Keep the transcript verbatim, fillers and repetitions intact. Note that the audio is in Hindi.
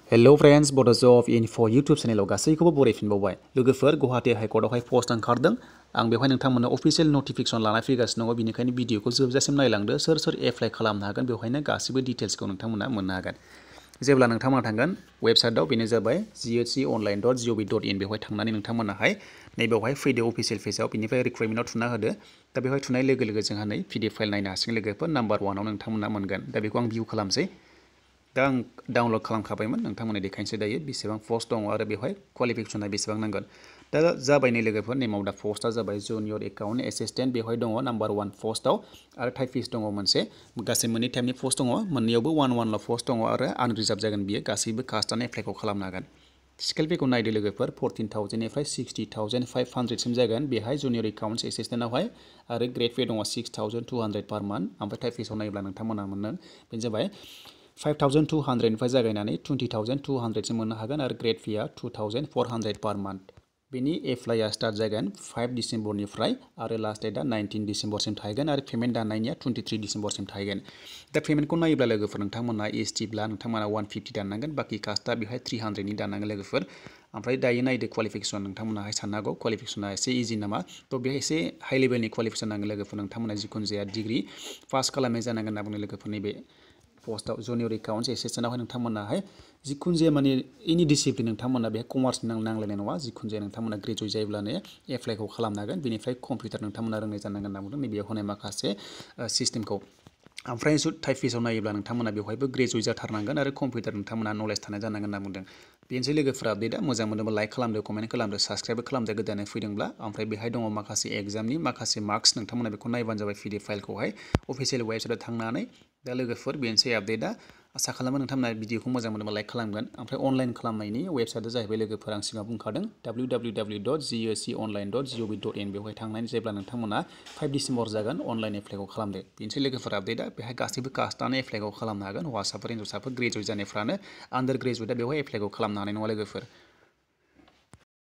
hello friends Bodo's of info YouTube चेनेलाव गासैखौबो बरायफिनबावबाय लोगोफोर गुवाहाटी हाइकर्टआवहाय पस्ट ओंखारदों आं बेवहाय नोंथांमोननो अफिशियेल नटिफिकेशन लाना फैगासिनो दङ बिनिखायनो भिडिअखौ जोबजासिम नायलांदो सोर सोर एप्लाइ खालामनो हागोन बेवहायनो गासिबो डिटेल्सखौ नोंथांमोना मोननो हागोन जेब्ला नोंथांमोना थांगोन वेबसाइटआव बेनो जाबाय जि एच सि अनलाइन डट जि अ भि डट इन बेवहाय थांनानै नोंथांमोनाहाय नैबेवहाय फैदो अफिशियेल पेजआव बिनिफ्राय रिक्रुइटमेन्टआव थुना होदो दा बेवहाय थुनाय लोगो लोगो जोंहा नै पिडिएफ फाइल नायनो हासिगोन लोगोफोर नाम्बार वानाव नोंथांमोना मोनगोन दा बेखौ आं भिउ खालामसै दा आं डाउनलड खालामखाबायमोन नोंथांमोननो देखायनोसै दायो बेसेबां पस्ट दङ आरो बेवहाय क्वालिफिकेसना बेसेबां नांगोन दा जाबाय नै लोगोफोर नेमाव दा पस्टआ जाबाय जुनियर एकाउन्ट एसिस्टेन्ट बेवहाय दङ नाम्बार वान पस्टआव आरो टाइपिस्ट दङ मोनसे गासै मोननै टाइपनि पस्ट दङ मोननैयावबो वान वानल' पस्ट दङ आरो आनरिजार्भ जागोन बियो गासैबो कास्टआनो एप्लाइखौ खालामनो हागोन स्केल पेखौ नायदो लोगोफोर फरटिन थावजेन्डनिफ्राय सिक्सटि थावजेन्ड फाइभ हान्ड्रेडसिम जागोन बेहाय जुनियर एकाउन्ट्स एसिस्टेन्टआवहाय आरो ग्रेड पे दङ six thousand two hundred per month ओमफ्राय टाइपिस्टआव नायोब्ला नोंथांमोना मोननो बेनो जाबाय फाइभ थावजेन्ड टु हान्ड्रेडनिफ्राय जागायनानै टुवेन्टि थावजेन्ड टु हान्ड्रेडसिम मोननो हागोन आरो ग्रेड फेया two thousand four hundred per month बेनि एप्लाइआ स्टार्ट जागोन फाइभ डिसेम्बरनिफ्राय आरो लास्ट डेटआ नाइनटिन डिसेम्बरसिम थाहैगोन आरो पेमेन्ट दाननायनिया टुवेन्टिथ्रि डिसेम्बरसिम थाहैगोन दा पेमेन्टखौ नायोब्ला लोगोफोर नोंथांमोना एस टिब्ला नोंथांमोना वान फिफ्टि दाननांगोन बाखि कास्टआ बेहाय थ्रि हान्ड्रेडनि दाननांगोन लोगोफोर ओमफ्राय दायो नायदो क्वालिफिकेसन नोंथांमोनाहाय साननो हागौ क्वालिफिकेसना एसे इजि नामा थ' बेहाय एसे हाइ लेभेलनि क्वालिफिकेसन नांगोन लोगोफोर नोंथांमोना जिखुनु जाया डिग्रि पास खालामनाय जानांगोन होनना बुंनो लोगोफोरनि बे पस्टआव जुनियर एकाउन्ट्स एसिस्टेन्टआवहाय नोंथांमोनाहाय जिखुनु जाया माने एनि डिसिप्लिन नोंथांमोना बेहाय कमार्स नांलायनाय नङा जिखुनु जाया नोंथांमोना ग्रेजुवेट जायोब्लानो एप्लाइखौ खालामनो हागोन बेनिफ्राय कम्पिउटार नोंथांमोना रोंनाय जानांगोन होनना बुंदों नैबेयाव होनाय माखासे सिस्टेमखौ ओमफ्राय टाइपिस्टआव नायोब्ला नोंथांमोना बेवहायबो ग्रेजुवेट जाथारनांगोन आरो कम्पिउटार नोंथांमोना नलेज थानाय जानांगोन होनना बुंदों बेनोसै लोगोफोरा आपडेटआ मोजां मोनोब्ला लाइक खालामदो कमेन्ट खालामदो साबस्क्राइब खालामदो गोदानै फैदोंब्ला ओमफ्राय बेहाय दङ माखासे एग्जामनि माखासे मार्क्स नोंथांमोना बेखौ नायबानो जाबाय पिडिएफ फाइलखौहाय अफिशियेल वेबसाइटआव थांनानै दा लोगोफोर बेनोसै आपडेटआ आसा खालामो नोंथांमोना भिडिअखौ मोजां मोनोब्ला लाइक खालामगोन ओमफ्राय अनलाइन खालामनायनि वेबसाइटआ जाहैबाय लोगोफोर आं सिगाङाव बुंखादों W W W dot G H C online डट जि अ भि डट इन बेवहाय थांनानै जेब्ला नोंथांमोना फाइभ डिसेम्बर जागोन अनलाइन एप्लाइखौ खालामदो बेनोसै लोगोफोर आपडेटआ बेहाय गासैबो कास्टआनो एप्लाइखौ खालामनो हागोन हौवासाफोर हिन्जावसाफोर ग्रेजुवेट जानायफ्रानो आन्डार ग्रेजुवेटआ बेवहाय एप्लाइखौ खालामनो हानाय नङा लोगोफोर